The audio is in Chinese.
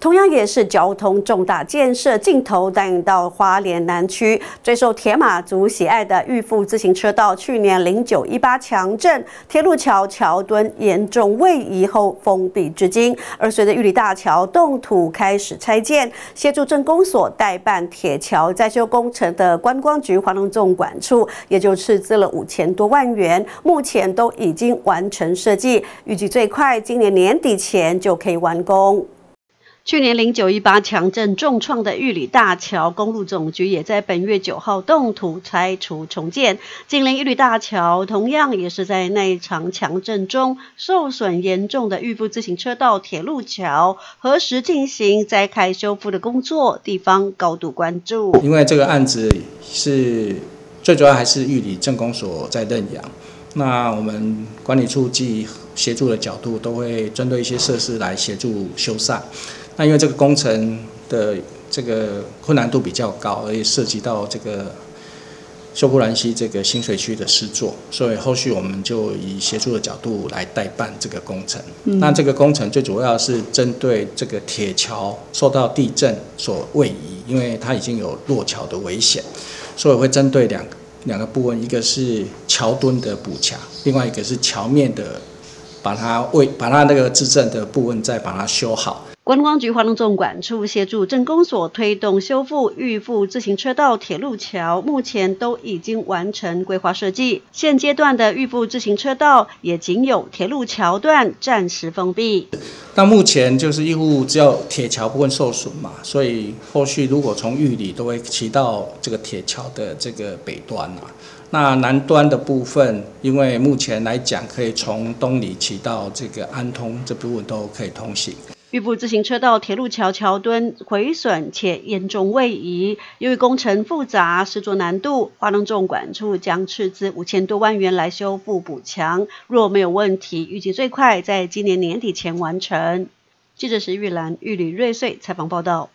同样也是交通重大建设镜头带引到花莲南区，最受铁马族喜爱的玉富自行车道，去年0918强震，铁路桥桥墩严重位移后封闭至今。而随着玉里大桥动土开始拆建，协助镇公所代办铁桥再修工程的观光局花东纵管处，也就斥资了5000多万元，目前都已经完成设计，预计最快今年年底前就可以完工。去年0918强震重创的玉里大桥，公路总局也在本月9号动土拆除重建。近邻玉里大桥同样也是在那一场强震中受损严重的玉富自行车道铁路桥，何时进行再开修复的工作，地方高度关注。 因为这个案子是最主要还是玉里镇公所在认养，那我们管理处及协助的角度都会针对一些设施来协助修缮。那因为这个工程的这个困难度比较高，而且涉及到这个秀姑峦溪这个新水区的施作，所以后续我们就以协助的角度来代办这个工程。那这个工程最主要是针对这个铁桥受到地震所位移，因为它已经有落桥的危险，所以会针对两个部分，一个是桥墩的补强，另外一个是桥面的把它那个支震的部分再把它修好。 观光局花东纵管处协助镇公所推动修复玉富自行车道铁路桥，目前都已经完成规划设计。现阶段的玉富自行车道也仅有铁路桥段暂时封闭。 那目前就是玉富只有铁桥部分受损嘛，所以后续如果从玉里都会骑到这个铁桥的这个北端啊。那南端的部分，因为目前来讲可以从东里骑到这个安通这部分都可以通行。 玉富自行车道铁路桥桥墩毁损且严重位移，由于工程复杂、施作难度，花东纵管处将斥资5000多万元来修复补强。若没有问题，预计最快在今年年底前完成。记者石玉兰、玉里瑞穗采访报道。